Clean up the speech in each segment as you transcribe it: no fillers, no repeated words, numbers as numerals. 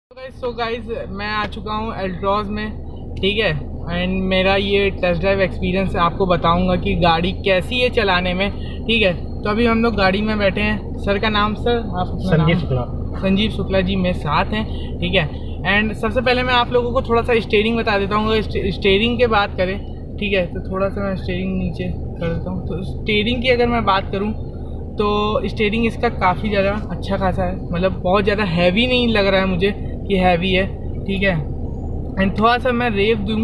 So guys मैं आ चुका हूँ एल्ट्रॉज में, ठीक है। एंड मेरा ये टेस्ट ड्राइव एक्सपीरियंस आपको बताऊंगा कि गाड़ी कैसी है चलाने में, ठीक है। तो अभी हम लोग गाड़ी में बैठे हैं। सर का नाम सर आप? संजीव शुक्ला। संजीव शुक्ला जी मेरे साथ हैं, ठीक है। एंड सबसे पहले मैं आप लोगों को थोड़ा सा स्टीयरिंग बता देता हूँ। स्टीयरिंग की बात करें, ठीक है, तो थोड़ा सा मैं स्टीयरिंग नीचे कर देता हूँ। तो स्टीयरिंग की अगर मैं बात करूँ तो स्टीयरिंग इसका काफ़ी ज़्यादा अच्छा खासा है, मतलब बहुत ज़्यादा हैवी नहीं लग रहा है मुझे कि हैवी है, ठीक है। एंड थोड़ा सा मैं रेव दूँ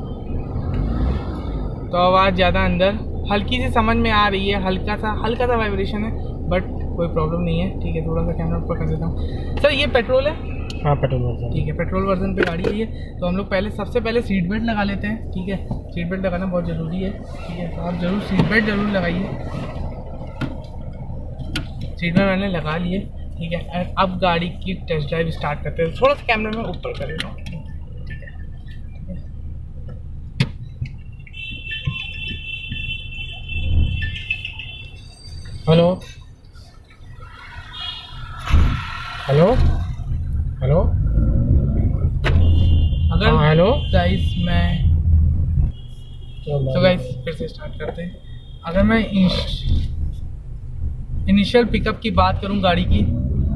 तो आवाज़ ज़्यादा अंदर हल्की सी समझ में आ रही है, हल्का सा वाइब्रेशन है, बट कोई प्रॉब्लम नहीं है, ठीक है। थोड़ा सा कैमरा ऊपर कर देता हूँ। सर ये पेट्रोल है? हाँ पेट्रोल वर्जन, ठीक है, पेट्रोल वर्जन पे गाड़ी है ये। तो हम लोग सबसे पहले सीट बेल्ट लगा लेते हैं, ठीक है। सीट बेल्ट लगाना बहुत ज़रूरी है, ठीक है। तो आप ज़रूर सीट बेल्ट ज़रूर लगाइए। सीट बेल्ट मैंने लगा लिए, ठीक है। एंड अब गाड़ी की टेस्ट ड्राइव स्टार्ट करते हैं। थोड़ा सा कैमरा में ऊपर कर देता हूँ, ठीक है। हेलो हेलो हेलो अगर हाँ हेलो गाइस मैं तो गाइस फिर से स्टार्ट करते हैं। अगर मैं इनिशियल पिकअप की बात करूं गाड़ी की,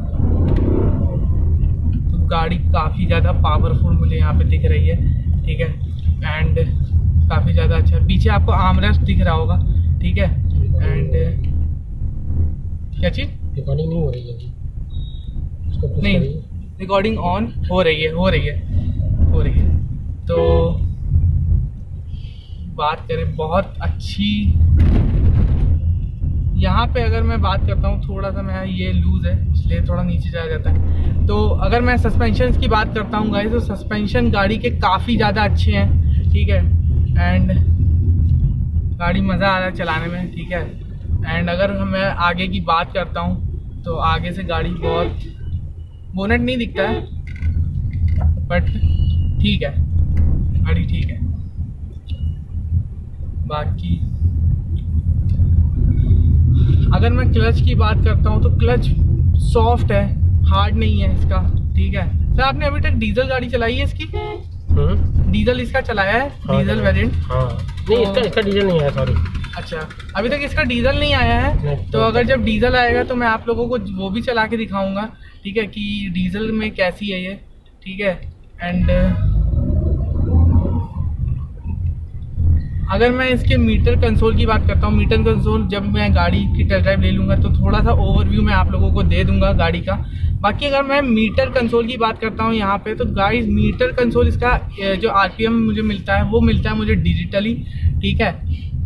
तो गाड़ी काफ़ी ज़्यादा पावरफुल मुझे यहाँ पे दिख रही है, ठीक है। एंड काफ़ी ज़्यादा अच्छा, पीछे आपको आर्मरेस्ट दिख रहा होगा, ठीक है। एंड क्या चीज़? रिकॉर्डिंग नहीं हो रही है नहीं, रिकॉर्डिंग ऑन हो रही है। तो बात करें बहुत अच्छी, यहाँ पे अगर मैं बात करता हूँ, थोड़ा सा मैं ये लूज़ है इसलिए थोड़ा नीचे चला जाता है। तो अगर मैं सस्पेंशन की बात करता हूँ गाइस, तो सस्पेंशन गाड़ी के काफ़ी ज़्यादा अच्छे हैं, ठीक है। एंड गाड़ी मज़ा आ रहा है चलाने में, ठीक है। एंड अगर मैं आगे की बात करता हूँ तो आगे से गाड़ी बहुत, बोनेट नहीं दिखता है बट ठीक है, गाड़ी ठीक है। बाकी अगर मैं क्लच की बात करता हूँ तो क्लच सॉफ्ट है, हार्ड नहीं है इसका, ठीक है। सर आपने अभी तक डीजल गाड़ी चलाई है इसकी? डीजल इसका चलाया है? हाँ, डीजल वेरिएंट? हाँ नहीं, इसका डीजल नहीं आया, सॉरी। अच्छा, अभी तक इसका डीजल नहीं आया है। तो अगर जब डीजल आएगा तो मैं आप लोगों को वो भी चला के दिखाऊंगा, ठीक है, कि डीजल में कैसी है ये, ठीक है। एंड अगर मैं इसके मीटर कंसोल की बात करता हूँ, मीटर कंसोल जब मैं गाड़ी की टेस्ट ड्राइव ले लूँगा तो थोड़ा सा ओवरव्यू मैं आप लोगों को दे दूंगा गाड़ी का। बाकी अगर मैं मीटर कंसोल की बात करता हूँ यहाँ पे, तो गाइस मीटर कंसोल इसका जो आरपीएम मुझे मिलता है वो मिलता है मुझे डिजिटली, ठीक है।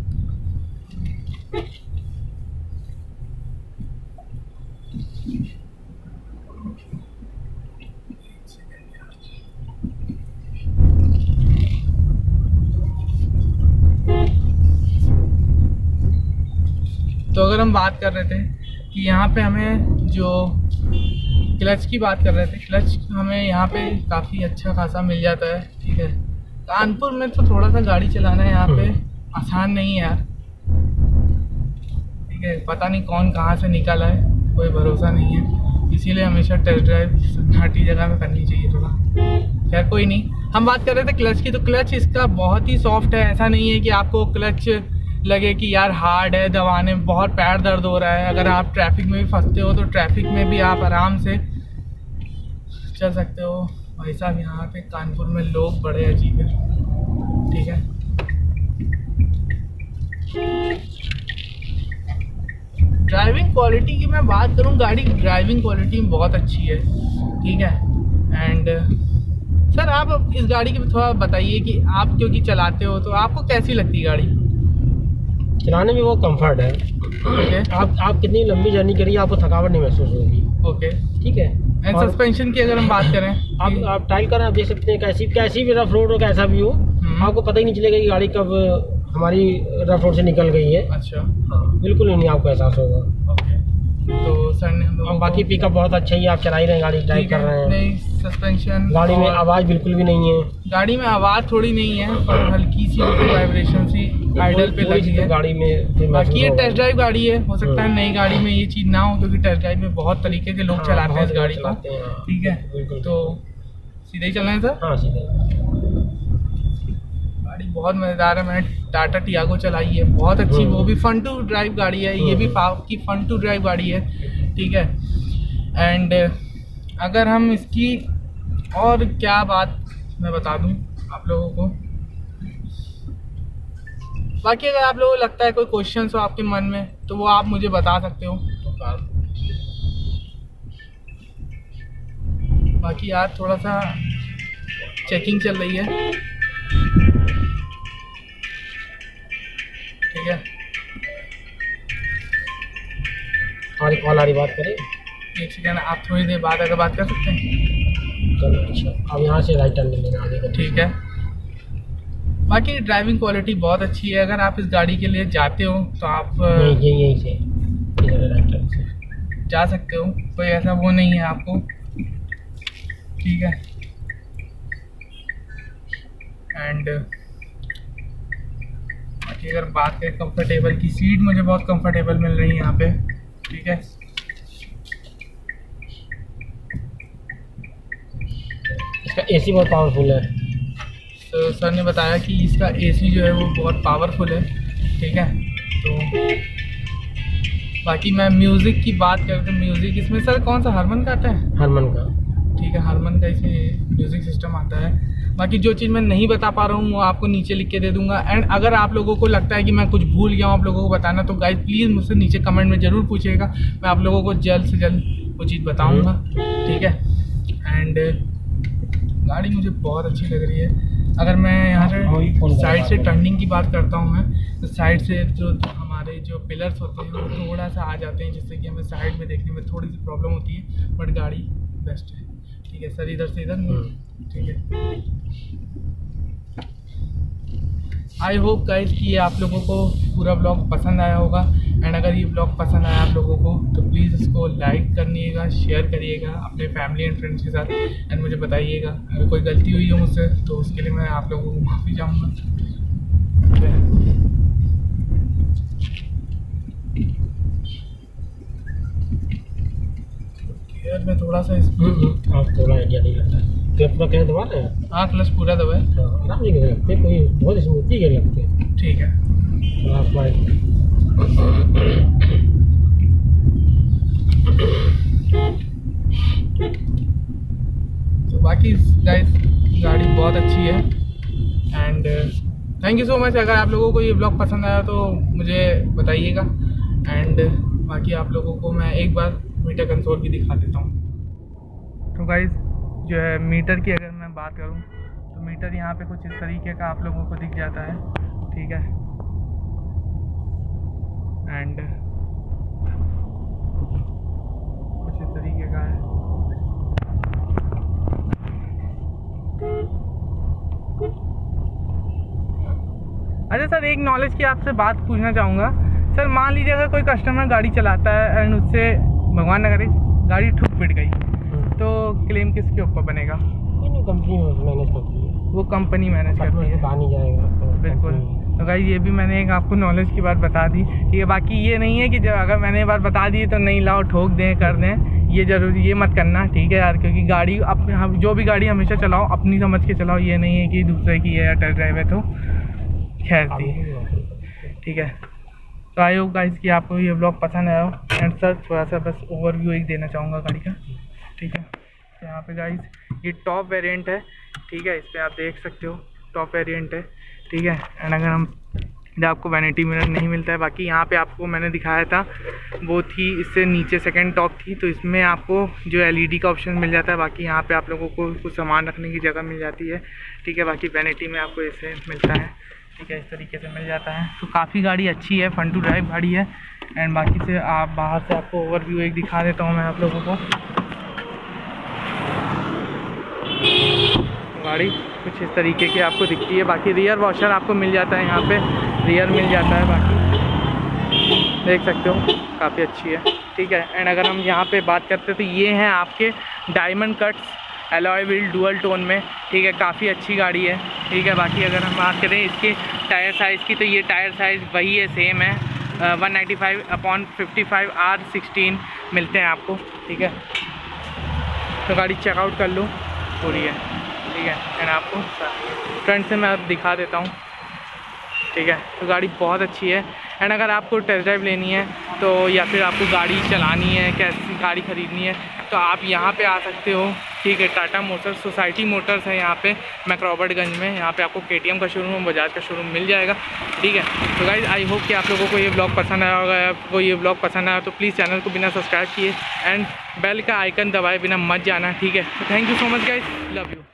तो अगर हम बात कर रहे थे कि यहाँ पे हमें जो क्लच की बात कर रहे थे, क्लच हमें यहाँ पे काफ़ी अच्छा खासा मिल जाता है, ठीक है। कानपुर में तो थोड़ा सा गाड़ी चलाना है यहाँ पे आसान नहीं है यार, ठीक है। पता नहीं कौन कहाँ से निकला है, कोई भरोसा नहीं है, इसीलिए हमेशा टेस्ट ड्राइव घाटी जगह में करनी चाहिए थोड़ा। खैर कोई नहीं, हम बात कर रहे थे क्लच की। तो क्लच इसका बहुत ही सॉफ्ट है, ऐसा नहीं है कि आपको क्लच लगे कि यार हार्ड है, दबाने में बहुत पैर दर्द हो रहा है। अगर आप ट्रैफिक में भी फंसते हो तो ट्रैफिक में भी आप आराम से चल सकते हो। भाई साहब यहाँ पे कानपुर में लोग बड़े अजीब है, ठीक है। ड्राइविंग क्वालिटी की मैं बात करूँ, गाड़ी ड्राइविंग क्वालिटी में बहुत अच्छी है, ठीक है। एंड सर आप इस गाड़ी की थोड़ा बताइए कि आप क्योंकि चलाते हो तो आपको कैसी लगती है गाड़ी? चलाने में वो कंफर्ट है, ओके। आप कितनी लंबी जर्नी करिए आपको थकावट नहीं महसूस होगी, ओके, ठीक है। एंड सस्पेंशन की अगर हम बात करें, आप टाइल कर आप देख सकते हैं, कैसी भी रफ रोड हो कैसा भी हो, आपको पता ही नहीं चलेगा कि गाड़ी कब हमारी रफ रोड से निकल गई है। अच्छा, बिल्कुल ही नहीं आपको एहसास होगा। ओके। तो सर ने हम लोग बाकी पिकअप बहुत अच्छा ही, आप चला ही रहे हैं, गाड़ी ड्राइव कर रहे हैं। नहीं, सस्पेंशन गाड़ी में आवाज़ बिल्कुल भी नहीं है, गाड़ी में आवाज़ थोड़ी नहीं है पर हल्की सी वाइब्रेशन सी आइडल पे लगी है गाड़ी में। बाकी ये टेस्ट ड्राइव गाड़ी है, हो सकता है नई गाड़ी में ये चीज़ ना हो, क्योंकि टेस्ट ड्राइव में बहुत तरीके के लोग चलाते हैं इस गाड़ी को, ठीक है। तो सीधे ही चलना है सर? हाँ सीधे। गाड़ी बहुत मज़ेदार है। मैंने टाटा टियागो चलाई है, बहुत अच्छी, वो भी फन टू ड्राइव गाड़ी है। ये भी की फन टू ड्राइव गाड़ी है, ठीक है। एंड अगर हम इसकी और क्या बात मैं बता दूं आप लोगों को, बाकी अगर आप लोगों को लगता है कोई क्वेश्चन हो आपके मन में तो वो आप मुझे बता सकते हो। बाकी यार थोड़ा सा चेकिंग चल रही है, ठीक है। हमारी कॉल आ रही, बात करें? एक सेकेंड, आप थोड़ी देर बाद अगर बात कर सकते हैं। चलो अच्छा, अब यहाँ से राइट टर्न ले लेना आगे का, ठीक है। बाकी ड्राइविंग क्वालिटी बहुत अच्छी है। अगर आप इस गाड़ी के लिए जाते हो तो आप यहीं से राइट टर्न से जा सकते हो, कोई ऐसा वो नहीं है आपको, ठीक है। एंड बाकी अगर बात करें कंफर्टेबल की, सीट मुझे बहुत कंफर्टेबल मिल रही है यहाँ पे, ठीक है। इसका एसी बहुत पावरफुल है, तो सर ने बताया कि इसका एसी जो है वो बहुत पावरफुल है, ठीक है। तो बाकी मैं म्यूज़िक की बात करूँ तो म्यूज़िक इसमें सर कौन सा हरमन का आता है? हरमन का, ठीक है, हरमन का इसमें म्यूज़िक सिस्टम आता है। बाकी जो चीज़ मैं नहीं बता पा रहा हूँ वो आपको नीचे लिख के दे दूंगा। एंड अगर आप लोगों को लगता है कि मैं कुछ भूल गया हूँ आप लोगों को बताना, तो गाइस प्लीज़ मुझसे नीचे कमेंट में ज़रूर पूछिएगा, मैं आप लोगों को जल्द से जल्द वो चीज़ बताऊँगा, ठीक है। एंड गाड़ी मुझे बहुत अच्छी लग रही है। अगर मैं यहाँ से साइड से टर्निंग की बात करता हूँ मैं, तो साइड से जो हमारे जो पिलर्स होते हैं वो थोड़ा सा आ जाते हैं, जिससे कि हमें साइड में देखने में थोड़ी सी प्रॉब्लम होती है, बट गाड़ी बेस्ट है, ठीक है। सर इधर से इधर, ठीक है। आई होप गाइस कि ये आप लोगों को पूरा ब्लॉग पसंद आया होगा। एंड अगर ये ब्लॉग पसंद आया आप लोगों को तो प्लीज़ इसको लाइक करिएगा, शेयर करिएगा अपने फैमिली एंड फ्रेंड्स के साथ। एंड मुझे बताइएगा अगर कोई गलती हुई हो मुझसे तो उसके लिए मैं आप लोगों को माफ़ी चाहूँगा। यार मैं थोड़ा सा आप थोड़ा आइडिया नहीं लगता है, क्लच पूरा क्लच दबा रहे हैं? हाँ क्लच पूरा दबा है, आराम से गिर लगते, कोई बहुत स्मूथली गिर लगते हैं, ठीक है। तो बाकी गाइस गाड़ी बहुत अच्छी है। And thank you so much. अगर आप लोगों को ये ब्लॉग पसंद आया तो मुझे बताइएगा। एंड बाकी आप लोगों को मैं एक बार मीटर कंसोल भी दिखा देता हूँ। तो गाइस जो है मीटर की अगर मैं बात करूँ तो मीटर यहाँ पे कुछ इस तरीके का आप लोगों को दिख जाता है, ठीक है। एंड कुछ इस तरीके का है। अच्छा सर, एक नॉलेज की आपसे बात पूछना चाहूँगा। सर मान लीजिए अगर कोई कस्टमर गाड़ी चलाता है एंड उससे भगवान न करे गाड़ी ठुक पिट गई, तो क्लेम किसके ऊपर बनेगा? कंपनी मैनेज करती है, वो कंपनी मैनेज करती है, कहा नहीं जाएगा तो बिल्कुल। तो भाई ये भी मैंने एक आपको नॉलेज की बात बता दी, ठीक है। बाकी ये नहीं है कि जब अगर मैंने ये बात बता दी तो नहीं लाओ ठोक दें कर दें, ये जरूरी ये मत करना, ठीक है यार। क्योंकि गाड़ी हम जो भी गाड़ी हमेशा चलाओ अपनी समझ के चलाओ, ये नहीं है कि दूसरे की है या टेस्ट ड्राइव है तो खैर थी, ठीक है। तो आई होप गाइस कि आपको ये ब्लॉग पसंद आया हो। एंड सर थोड़ा सा बस ओवरव्यू एक देना चाहूँगा गाड़ी का, ठीक है। तो यहाँ पे गाइस ये टॉप वेरिएंट है, ठीक है। इस पर आप देख सकते हो टॉप वेरिएंट है, ठीक है। एंड अगर हम आपको वैनिटी मिरर नहीं मिलता है, बाकी यहाँ पे आपको मैंने दिखाया था वो थी इससे नीचे सेकंड टॉप थी, तो इसमें आपको जो एलईडी का ऑप्शन मिल जाता है। बाकी यहाँ पे आप लोगों को कुछ सामान रखने की जगह मिल जाती है, ठीक है। बाकी वैनिटी में आपको ऐसे मिलता है, ठीक है, इस तरीके से मिल जाता है। तो काफ़ी गाड़ी अच्छी है, फन टू ड्राइव गाड़ी है। एंड बाकी से आप बाहर से आपको ओवरव्यू एक दिखा देता हूँ मैं आप लोगों को। गाड़ी कुछ इस तरीके की आपको दिखती है। बाकी रियर वॉशर आपको मिल जाता है, यहाँ पे रियर मिल जाता है, बाकी देख सकते हो काफ़ी अच्छी है, ठीक है। एंड अगर हम यहाँ पे बात करते हैं तो ये हैं आपके diamond cuts alloy wheel dual tone में, ठीक है। काफ़ी अच्छी गाड़ी है, ठीक है। बाकी अगर हम बात करें इसके टायर साइज़ की तो ये टायर साइज़ वही है, सेम है, 195/55 R16 मिलते हैं आपको, ठीक है। तो गाड़ी चेकआउट कर लो, पूरी है। ठीक है। एंड आपको फ्रंट से मैं अब दिखा देता हूँ, ठीक है। तो गाड़ी बहुत अच्छी है। एंड अगर आपको टेस्ट ड्राइव लेनी है तो या फिर आपको गाड़ी चलानी है, कैसी गाड़ी ख़रीदनी है, तो आप यहाँ पे आ सकते हो, ठीक है। टाटा मोटर्स, सोसाइटी मोटर्स है यहाँ पे मैक्रोबर्टगंज में। यहाँ पे आपको KTM का शोरूम, बजाज का शोरूम मिल जाएगा, ठीक है। तो गाइस आई होप कि आप लोगों को ये ब्लॉग पसंद आया होगा। आपको ये ब्लॉग पसंद आया तो प्लीज़ चैनल को बिना सब्सक्राइब किए एंड बेल का आइकन दबाए बिना मत जाना, ठीक है। तो thank you so much guys, love you.